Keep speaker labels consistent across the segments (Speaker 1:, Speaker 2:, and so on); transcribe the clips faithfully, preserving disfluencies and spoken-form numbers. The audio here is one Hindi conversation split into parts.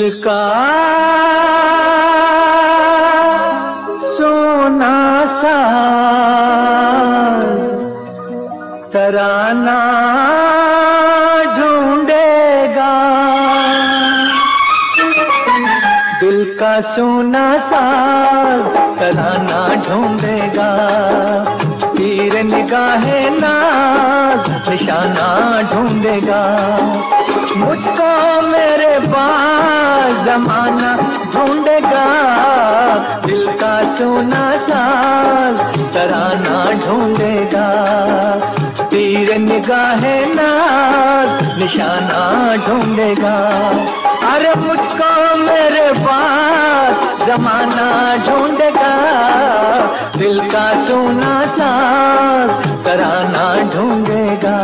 Speaker 1: का सोना सा तराना ढूंढेगा, दिल का सोना सा तराना ढूंढेगा, तीर निगाहे नाज निशाना ढूंढेगा। मुझको मेरे पास जमाना ढूंढेगा, दिल का सोना साज तराना ढूंढेगा, तीर निगाहे नाज निशाना ढूंढेगा। अरे मुझको मेरे पास जमाना ढूंढेगा, दिल का सोना साज तराना ढूंढेगा।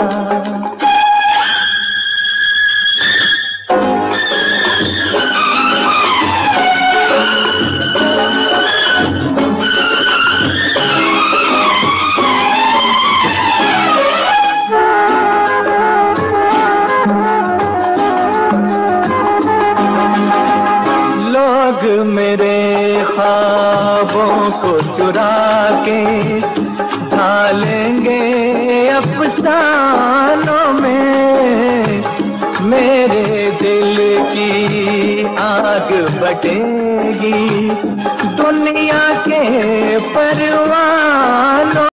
Speaker 1: लोग मेरे ख्वाबों को चुरा के ढालेंगे अफसानों में, मेरे दिल की आग बटेगी दुनिया के परवानों